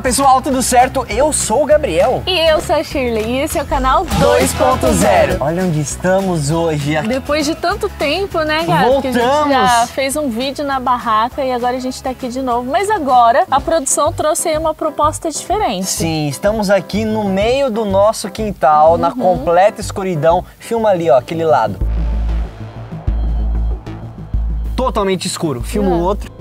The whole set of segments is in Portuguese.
pessoal, tudo certo? Eu sou o Gabriel. E eu sou a Shirley e esse é o canal 2.0. Olha onde estamos hoje. Depois de tanto tempo, né, Gabi? Voltamos. Que a gente já fez um vídeo na barraca e agora a gente tá aqui de novo. Mas agora a produção trouxe aí uma proposta diferente. Sim, estamos aqui no meio do nosso quintal, na completa escuridão. Filma ali, ó, aquele lado. Totalmente escuro. Filma o outro.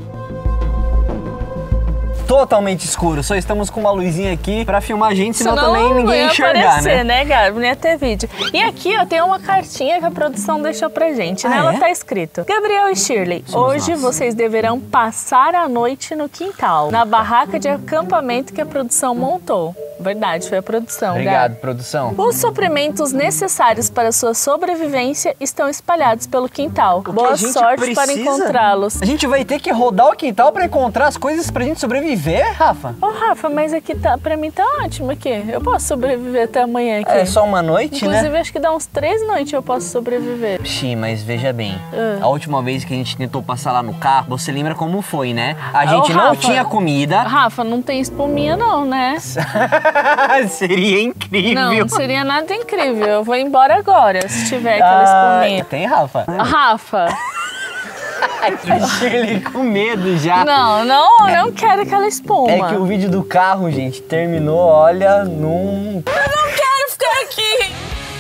Totalmente escuro, só estamos com uma luzinha aqui pra filmar a gente, senão também ninguém ia enxergar, aparecer, né, Gabi? Não ia ter vídeo. E aqui, ó, tem uma cartinha que a produção deixou pra gente, né? Ela tá escrito: Gabriel e Shirley, hoje vocês deverão passar a noite no quintal, na barraca de acampamento que a produção montou. Verdade, foi a produção. Obrigado, Gabi. produção. Os suprimentos necessários para sua sobrevivência estão espalhados pelo quintal. Boa sorte para encontrá-los. A gente vai ter que rodar o quintal para encontrar as coisas pra gente sobreviver, Rafa? Ô, Rafa, mas aqui tá, pra mim tá ótimo aqui. Eu posso sobreviver até amanhã aqui. É só uma noite, Inclusive, né? acho que dá uns 3 noites eu posso sobreviver. Sim, mas veja bem, a última vez que a gente tentou passar lá no carro, você lembra como foi, né? A gente não tinha comida. Rafa, não tem espuminha não, né? Seria incrível. Não seria nada incrível. Eu vou embora agora, se tiver aquela espuminha. Tem, Rafa? Rafa. Shirley com medo já. Não quero aquela espuma. É que o vídeo do carro, gente, terminou, olha, num... Eu não quero ficar aqui.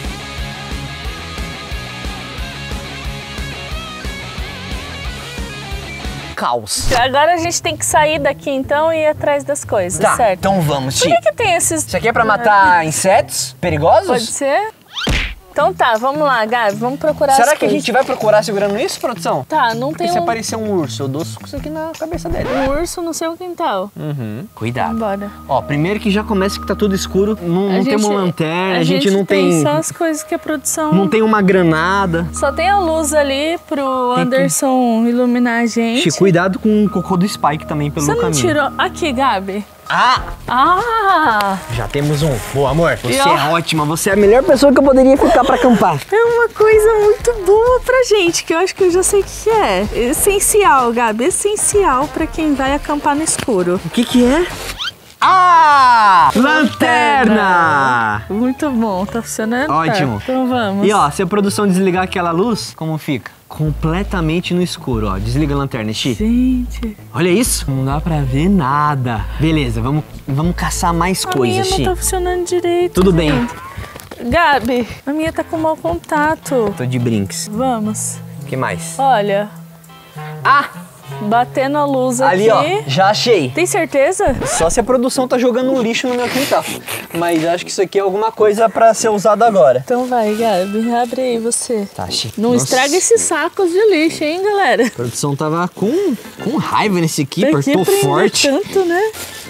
caos. Agora a gente tem que sair daqui então e ir atrás das coisas, Tá, certo? então vamos, Por que tem esses... Isso aqui é pra matar insetos perigosos? Pode ser? Então tá, vamos lá, Gabi, vamos procurar Será as que a coisas. gente vai procurar segurando isso, produção? Tá, não Porque tem se aparecer um urso, eu dou isso aqui na cabeça dele. um urso no seu quintal. Cuidado. Bora. Ó, primeiro que já começa que tá tudo escuro, não tem uma lanterna, a gente não tem... só as coisas que a produção... Não tem uma granada. Só tem a luz ali pro Anderson iluminar a gente. Cuidado com o cocô do Spike também pelo Você caminho. não tirou... Aqui, Gabi. Ah! Já temos um. Boa, amor. Você ó, é ótima. Você é a melhor pessoa que eu poderia ficar pra acampar. É uma coisa muito boa pra gente, que eu acho que eu já sei o que é. Essencial, Gabi. Essencial pra quem vai acampar no escuro. O que é? Ah! Lanterna! Muito bom. Tá funcionando? Ótimo. Tá. Então vamos. E ó, se a produção desligar aquela luz, como fica? Completamente no escuro, ó. Desliga a lanterna, Xi. Gente. Olha isso. Não dá pra ver nada. Beleza, vamos caçar mais coisas, Xi. A minha não tá funcionando direito. Tudo bem. Gabi, a minha tá com mau contato. Tô de brinks. Vamos. O que mais? Olha. Batendo a luz ali, aqui. ó. Já achei. Tem certeza? Só se a produção tá jogando um lixo no meu quintal. Mas acho que isso aqui é alguma coisa pra ser usado agora. Então vai, Gabi. Abre aí você. Tá, Xi. Não estraga esses sacos de lixo, hein, galera? A produção tava com raiva nesse aqui, Daqui apertou prender forte. tanto, né?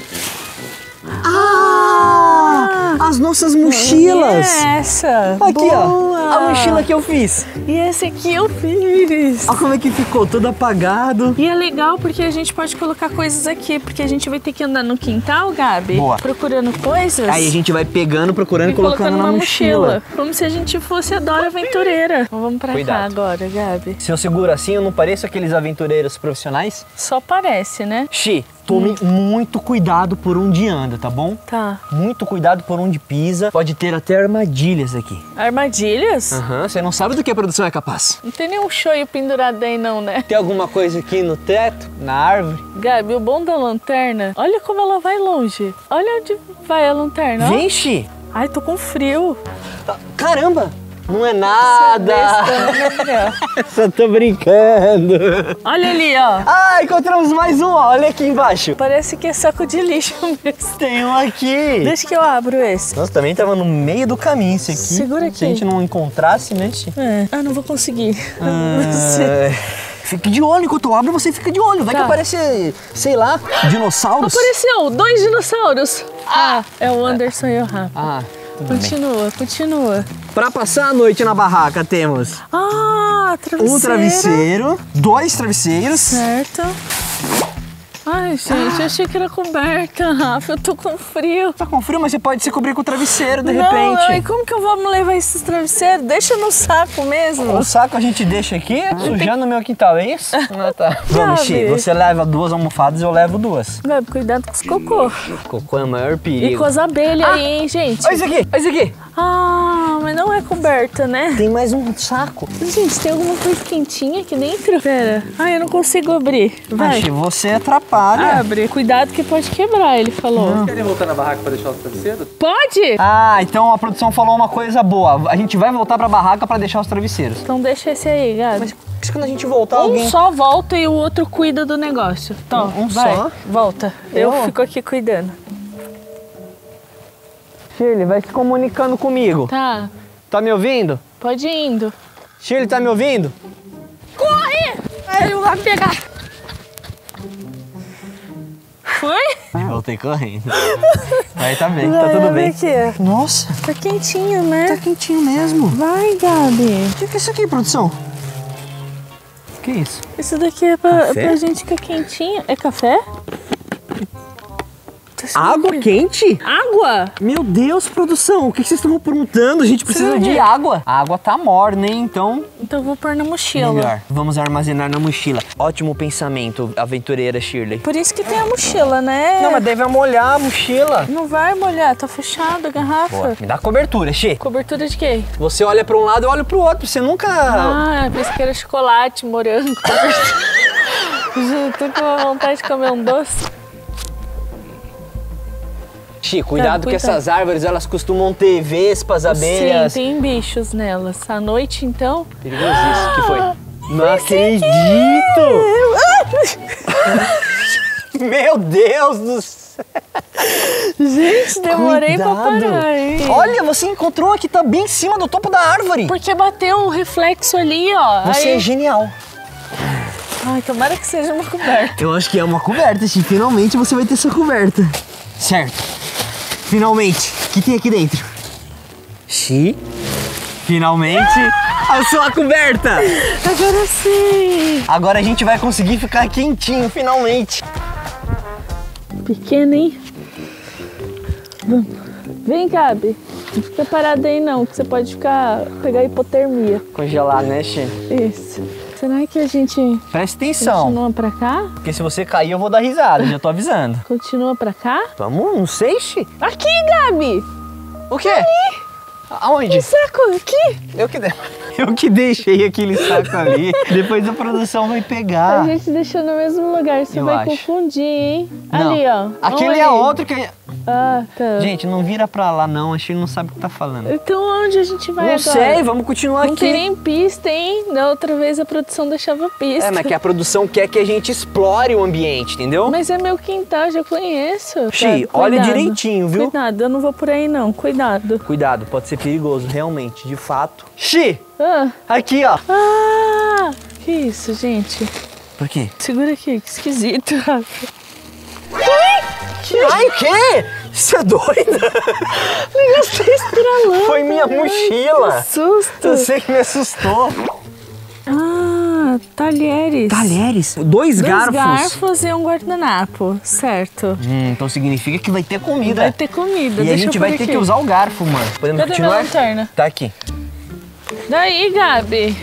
As nossas mochilas! É essa. Aqui, Boa. ó. A mochila que eu fiz. E esse aqui eu fiz. Olha como é que ficou, todo apagado. E é legal porque a gente pode colocar coisas aqui, porque a gente vai ter que andar no quintal, Gabi. Boa. Procurando coisas. Aí a gente vai pegando, procurando e colocando na mochila. Como se a gente fosse a Dora Aventureira. Então vamos pra cá Cuidado. agora, Gabi. Se eu seguro assim, eu não pareço aqueles aventureiros profissionais? Só parece, né? Xi, tome muito cuidado por onde anda, tá bom? Tá. Muito cuidado por onde pisa. Pode ter até armadilhas aqui. Armadilhas? Você não sabe do que a produção é capaz. Não tem nenhum shoyu pendurado aí não, né? Tem alguma coisa aqui no teto, na árvore? Gabi, o bom da lanterna, olha como ela vai longe. Olha onde vai a lanterna, ó. Vem, Xi. Ai, tô com frio. Caramba! Não é nada! Só tô brincando. Olha ali, ó. Ah, encontramos mais um, ó. Olha aqui embaixo. Parece que é saco de lixo mesmo. Tem um aqui. Deixa que eu abro esse. Nossa, também tava no meio do caminho esse aqui. Segura aqui. Se a gente não encontrasse, né, Xi? Não vou conseguir. Fique de olho, enquanto eu abro, você fica de olho. Vai que aparece, sei lá, dinossauros. Apareceu 2 dinossauros. É o Anderson e o Rafa. Continua. Pra passar a noite na barraca, temos travesseiro. um travesseiro, 2 travesseiros. Certo. Ai, gente, eu achei que era coberta, Rafa. Eu tô com frio. Tá com frio, mas você pode se cobrir com o travesseiro, de Não, repente. e como que eu vou me levar esses travesseiros? Deixa no saco mesmo. O saco a gente deixa aqui, sujando o meu quintal, é isso? Ah, tá. Vamos, Gabi. Xi, você leva 2 almofadas, eu levo 2. Gabi, cuidado com os cocô. Cocô é o maior perigo. E com as abelhas aí, hein, gente? Olha isso aqui, olha isso aqui. Ah, mas não é coberta, né? Tem mais um saco. Gente, tem alguma coisa quentinha aqui dentro? Pera. Ai, eu não consigo abrir. Vai. Xi, você atrapalha. Abre. Cuidado que pode quebrar, ele falou. Querem voltar na barraca pra deixar os travesseiros? Pode? Ah, então a produção falou uma coisa boa. A gente vai voltar pra barraca pra deixar os travesseiros. Então deixa esse aí, Gabi. Mas quando a gente voltar, alguém... Um só volta e o outro cuida do negócio. Então, Um vai. só? Volta. Eu fico aqui cuidando. Shirley, vai se comunicando comigo. Tá. Tá me ouvindo? Pode ir indo. Shirley, tá me ouvindo? Corre! Ai, eu vou pegar. Foi? Voltei correndo. Aí tá bem, tá tudo bem. Aqui. Nossa, Tá quentinho, né? tá quentinho mesmo. Vai, Gabi. O que é isso aqui, produção? Que isso? Isso daqui é pra Café? gente ficar quentinho. É café? Água quente? Água? Meu Deus, produção, o que vocês estão aprontando? A gente precisa Será de que- água. A água tá morna, hein? Então, Então eu vou pôr na mochila. melhor. Vamos armazenar na mochila. Ótimo pensamento, aventureira Shirley. Por isso que tem a mochila, né? Não, mas deve molhar a mochila. Não vai molhar, tá fechada a garrafa. Boa, me dá cobertura, Xê. Cobertura de quê? Você olha pra um lado, eu olho pro outro. Você nunca... Ah, pensei que era chocolate, morango. Gente, tô com vontade de comer um doce. Xê, cuidado Tá, que essas árvores, elas costumam ter vespas, abelhas. Sim, tem bichos nelas. À noite, então... Perigosíssimo. O que foi? Não acredito! Meu Deus do céu! Gente, demorei pra parar, hein? Olha, você encontrou aqui, tá bem em cima do topo da árvore. Porque bateu o reflexo ali, ó. Você Aí... é genial. Ai, tomara que seja uma coberta. Eu acho que é uma coberta, Xi. Finalmente você vai ter sua coberta. Certo. Finalmente. O que tem aqui dentro? Xi. Finalmente a sua coberta. Agora sim. Agora a gente vai conseguir ficar quentinho, finalmente. Pequena, hein? Vamos. Vem, Gabi. Não fica parada aí não, que você pode pegar hipotermia. Congelar, né, Xi? Isso. Será que a gente Presta atenção. continua pra cá? Porque se você cair, eu vou dar risada, já tô avisando. Continua pra cá? Vamos, não sei, Xi. Aqui, Gabi! O quê? Aonde? Saco aqui! Eu que deixei aquele saco ali. Depois a produção vai A pegar. gente deixou no mesmo lugar, você Eu vai acho. confundir, hein? Não. Ali, ó. Aquele Olha é aí. outro que... Ah, tá. Gente, não vira pra lá não, acho que ele não sabe o que tá falando. Então onde a gente vai Não agora? sei, vamos continuar Não aqui. tem nem pista, hein? Da outra vez a produção deixava pista. É, mas que a produção quer que a gente explore o ambiente, entendeu? Mas é meu quintal, já conheço. Xi, Tá, olha cuidado. direitinho, viu? Cuidado, eu não vou por aí não, cuidado. Cuidado, pode ser perigoso, realmente, de fato. Xi, Ah, aqui, ó. que isso, gente? Por quê? Segura aqui, que esquisito. Ai, o quê? Você é doida? O negócio tá estralando. Foi minha mochila. Que susto. Você que me assustou. Ah, talheres. Talheres? Dois garfos? Garfos e um guardanapo, certo. Então significa que vai ter comida. Vai ter comida, E deixa a gente eu vai pôr ter aqui. que usar o garfo, mano. Podemos Cadê minha continuar? lanterna? Tá aqui. Daí, Gabi,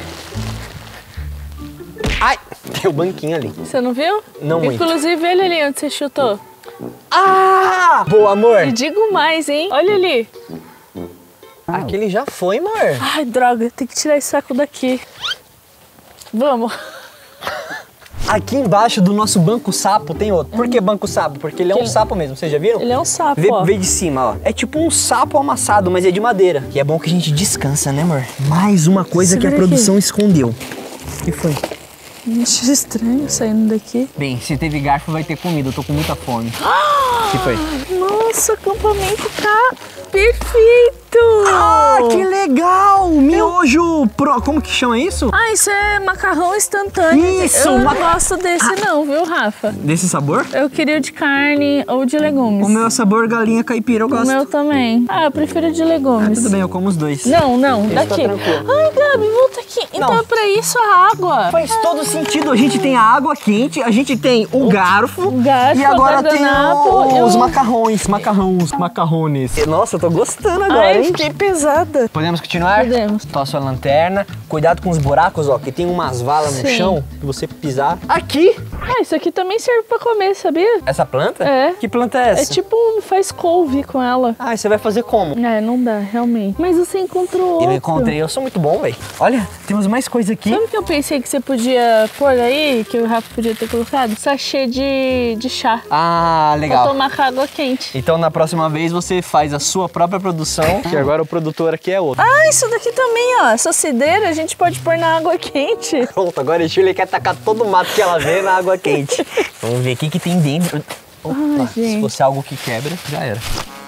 Ai, tem o banquinho ali. você não viu? Não muito. Inclusive, ele ali onde você chutou. Ah! Boa, amor. E digo mais, hein? Olha ali. Aquele já foi, amor. Ai, droga, tem que tirar esse saco daqui. Vamos. Aqui embaixo do nosso banco sapo tem outro. Por que banco sapo? Porque ele é um sapo mesmo, vocês já viram? Ele é um sapo, Vê, ó. vê de cima, ó. É tipo um sapo amassado, mas é de madeira. E é bom que a gente descansa, né, amor? Mais uma coisa que a Segura produção escondeu. O que foi? Bicho estranho saindo daqui. Bem, se teve garfo vai ter comida, eu tô com muita fome. O que foi? Nossa, o acampamento tá perfeito. Ah, que legal! Miojo pro... Como que chama isso? Ah, isso é macarrão instantâneo. Isso! Eu não gosto desse não, viu, Rafa? Desse sabor? Eu queria o de carne ou de legumes. O meu é sabor galinha caipira, eu O gosto. meu também. Ah, eu prefiro de legumes. Tudo bem, eu como os dois. Não, daqui. Ai, Gabi, volta aqui. Então Não. é pra isso a água. Faz todo sentido. A gente tem a água quente, a gente tem o garfo garfo, e agora tem guardanapo, os macarrones. Nossa, eu tô gostando agora, Ai, hein? fiquei pesada. Podemos continuar? Podemos. Tossa a lanterna. Cuidado com os buracos, ó, que tem umas valas no Sim. chão que você pisar. Aqui! Ah, isso aqui também serve pra comer, sabia? Essa planta? É. Que planta é essa? É tipo, faz couve com ela. Ah, e você vai fazer como? É, não dá, realmente. Mas você encontrou outro. Eu encontrei, eu sou muito bom, velho. Olha, temos mais coisa aqui. Sabe o que eu pensei que você podia pôr aí, que o Rafa podia ter colocado? Sachê de chá. Ah, Pra legal. tomar com água quente. Então na próxima vez você faz a sua própria produção, que agora o produtor aqui é outro. Ah, isso daqui também, ó. Essa cideira a gente pode pôr na água quente. Pronto, agora a Shirley quer tacar todo o mato que ela vê na água quente. Vamos ver o que tem dentro. Opa, se gente. fosse algo que quebra, já era.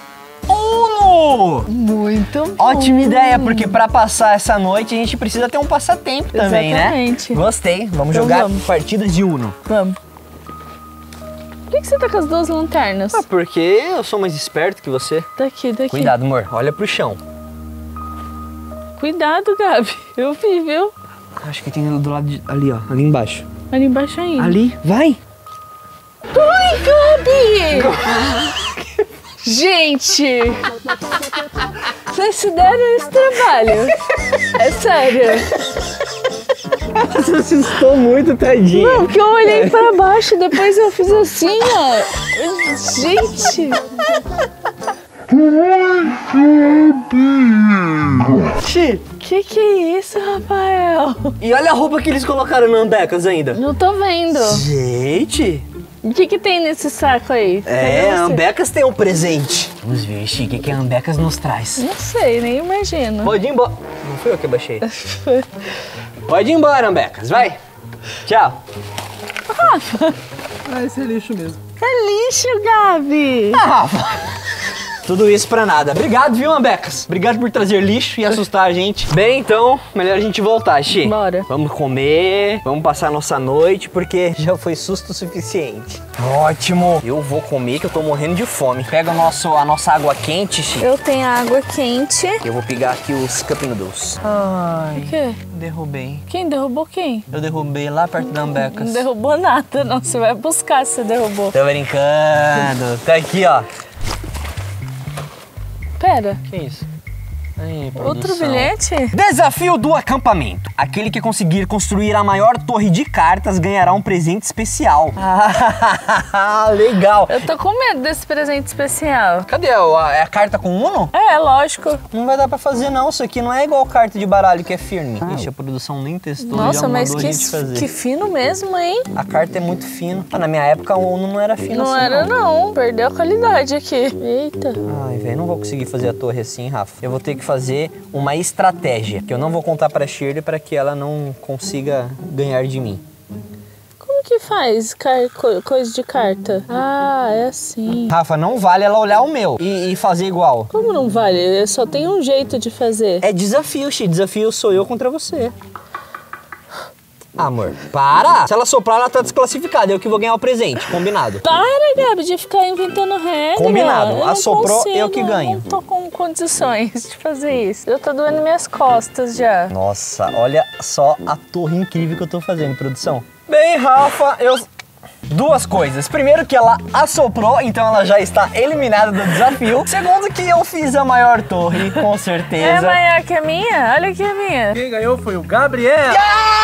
Uno! Muito bom. Ótima ideia, porque pra passar essa noite a gente precisa ter um passatempo também, Exatamente. né? Gostei. Vamos Então jogar vamos. partidas de Uno. Vamos. Por que você tá com as duas lanternas? Ah, porque eu sou mais esperto que você. Daqui. Cuidado, amor. Olha pro chão. Cuidado, Gabi. Eu vi, viu? Acho que tem do lado de... ali, ó. Ali embaixo. Ali embaixo ainda. Ali. Vai! Ai, Gabi! Gente! Vocês se deram esse trabalho. É sério. Você assustou muito, tadinha. Não, porque eu olhei pra baixo, depois eu fiz assim, ó. Gente! Que é isso, Rafael? E olha a roupa que eles colocaram no Ambecas ainda. Não tô vendo. Gente! O que tem nesse saco aí? É, Cadê a você? Ambecas tem um presente. Vamos ver, Chique, o que a Ambecas nos traz. Não sei, nem imagino. Pode ir embora. Não fui eu que baixei. Pode ir embora, Ambecas, vai. Tchau. Rafa, Ah, esse é lixo mesmo. é lixo, Gabi. Rafa. Tudo isso pra nada. Obrigado, viu, Ambecas? Obrigado por trazer lixo e assustar a gente. Bem, então, melhor a gente voltar, Xi. Bora. Vamos comer, vamos passar a nossa noite, porque já foi susto o suficiente. Ótimo. Eu vou comer, que eu tô morrendo de fome. Pega a nossa água quente, Xi. Eu tenho água quente. Eu vou pegar aqui os cup noodles. O Ai, quê? derrubei. Quem derrubou quem? Eu derrubei lá perto da Ambecas. Não derrubou nada, não. Você vai buscar se você derrubou. Tô brincando. Tá aqui, ó. Pera, Que isso? Aí, outro produção. bilhete? Desafio do acampamento. Aquele que conseguir construir a maior torre de cartas ganhará um presente especial. Ah, legal. Eu tô com medo desse presente especial. Cadê? É a carta com Uno? É, lógico. Não vai dar pra fazer não, isso aqui não é igual carta de baralho que é firme. Ixi, a produção nem testou, já Nossa, mas mandou a gente fazer. que fino mesmo, hein? A carta é muito fina. Ah, na minha época o Uno não era fino Não assim, era, não. Perdeu a qualidade aqui. Eita. Ai, velho, não vou conseguir fazer a torre assim, Rafa. Eu vou ter que fazer uma estratégia, que eu não vou contar pra Shirley para que ela não consiga ganhar de mim. Como que faz coisa de carta? Ah, é assim. Rafa, não vale ela olhar o meu e fazer igual. Como não vale? Só tem um jeito de fazer. É desafio, Xi. Desafio sou eu contra você. Amor, para! Se ela soprar, ela tá desclassificada. Eu que vou ganhar o presente. Combinado. Para, Gabi, de ficar inventando regra. Combinado. Eu não Assoprou, consigo, eu que ganho. Não tô com condições de fazer isso. Eu tô doendo minhas costas já. Nossa, olha só a torre incrível que eu tô fazendo, produção. Bem, Rafa, duas coisas. Primeiro que ela assoprou, então ela já está eliminada do desafio. Segundo que eu fiz a maior torre, com É certeza. maior que a minha? Olha aqui a minha. Quem ganhou foi o Gabriel.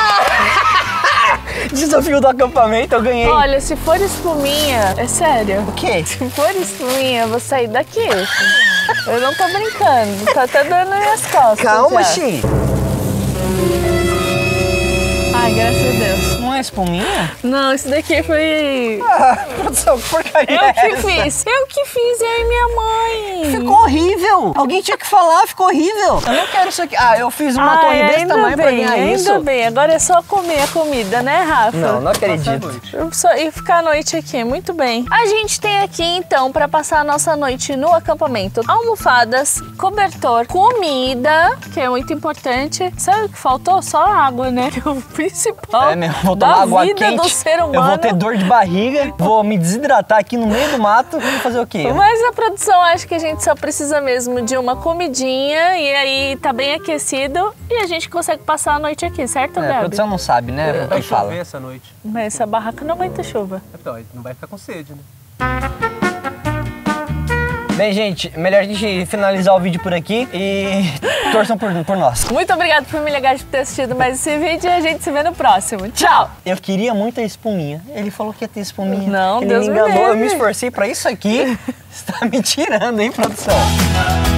Desafio do acampamento, eu ganhei. Olha, se for espuminha, é sério. O quê? Se for espuminha, eu vou sair daqui. Eu não tô brincando. Tá até doendo minhas costas. Calma, já. Xi. Ai, graças a Deus. Não é espuminha? Não, isso daqui foi... Produção, que porcaria Eu é que essa? fiz. Eu que fiz, eu e minha mãe. Ficou horrível. Alguém tinha que falar, ficou horrível. Eu não quero isso aqui. Ah, eu fiz uma torre desse tamanho pra ganhar isso. Ainda bem, agora é só comer a comida, né, Rafa? Não acredito. E ficar a noite aqui, muito bem. A gente tem aqui, então, pra passar a nossa noite no acampamento, almofadas, cobertor, comida, que é muito importante. Sabe o que faltou? Só água, né? Que é o principal vou tomar água vida quente, do ser humano. eu vou ter dor de barriga, vou me desidratar aqui no meio do mato e fazer o quê? Mas a produção acha que a gente só precisa mesmo de uma comidinha e aí tá bem aquecido e a gente consegue passar a noite aqui, certo, Gabi? A produção não sabe, né? Vai chover essa noite. Mas essa barraca não aguenta chuva. Então, não vai ficar com sede, né? Bem, gente, melhor a gente finalizar o vídeo por aqui e torçam por nós. Muito obrigada por me ligar de ter assistido mais esse vídeo e a gente se vê no próximo. Tchau! Eu queria muito a espuminha. Ele falou que ia ter espuminha. Não, ele Deus me me enganou, livre. eu me esforcei pra isso aqui. Você tá me tirando, hein, produção?